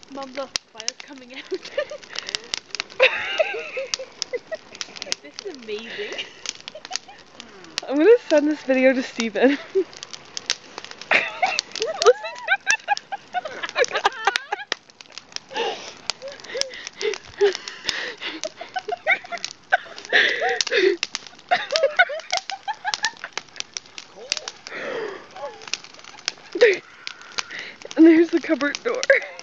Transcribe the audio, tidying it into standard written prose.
Mom, look, fire's coming out. This is amazing. I'm gonna send this video to Steven. And there's the cupboard door.